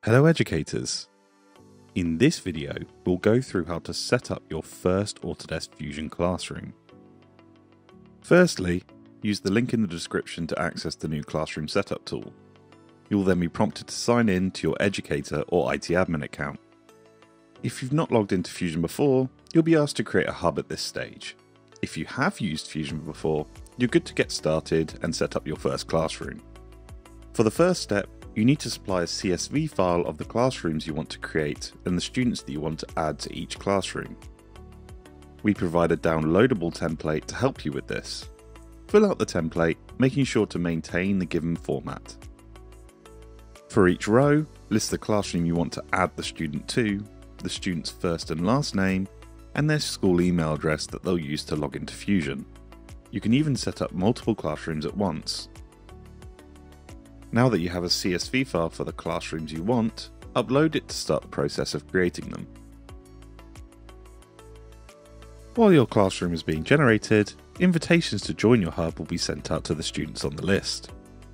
Hello educators! In this video, we'll go through how to set up your first Autodesk Fusion classroom. Firstly, use the link in the description to access the new classroom setup tool. You'll then be prompted to sign in to your educator or IT admin account. If you've not logged into Fusion before, you'll be asked to create a hub at this stage. If you have used Fusion before, you're good to get started and set up your first classroom. For the first step, you need to supply a CSV file of the classrooms you want to create and the students that you want to add to each classroom. We provide a downloadable template to help you with this. Fill out the template, making sure to maintain the given format. For each row, list the classroom you want to add the student to, the student's first and last name, and their school email address that they'll use to log into Fusion. You can even set up multiple classrooms at once. Now that you have a CSV file for the classrooms you want, upload it to start the process of creating them. While your classroom is being generated, invitations to join your hub will be sent out to the students on the list.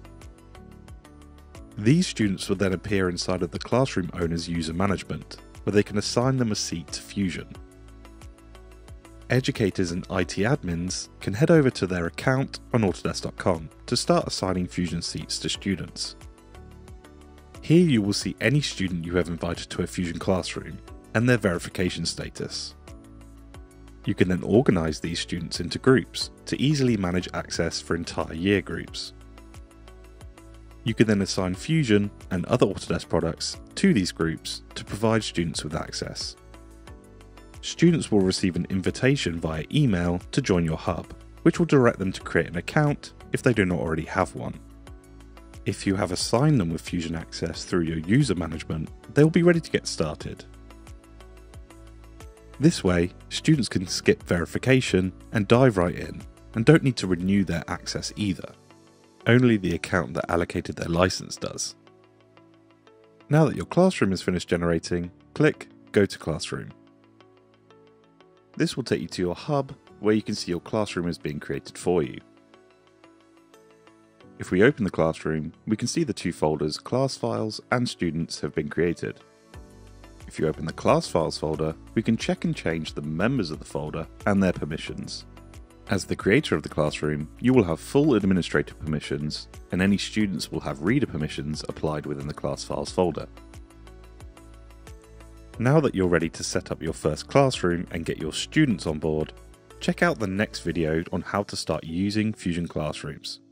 These students will then appear inside of the classroom owner's user management, where they can assign them a seat to Fusion. Educators and IT admins can head over to their account on Autodesk.com to start assigning Fusion seats to students. Here you will see any student you have invited to a Fusion classroom and their verification status. You can then organise these students into groups to easily manage access for entire year groups. You can then assign Fusion and other Autodesk products to these groups to provide students with access. Students will receive an invitation via email to join your hub, which will direct them to create an account if they do not already have one. If you have assigned them with Fusion access through your user management, they will be ready to get started. This way, students can skip verification and dive right in, and don't need to renew their access either. Only the account that allocated their license does. Now that your classroom is finished generating, click Go to Classroom. This will take you to your hub, where you can see your classroom is being created for you. If we open the classroom, we can see the two folders Class Files and Students have been created. If you open the Class Files folder, we can check and change the members of the folder and their permissions. As the creator of the classroom, you will have full administrator permissions, and any students will have reader permissions applied within the Class Files folder. Now that you're ready to set up your first classroom and get your students on board, check out the next video on how to start using Fusion Classrooms.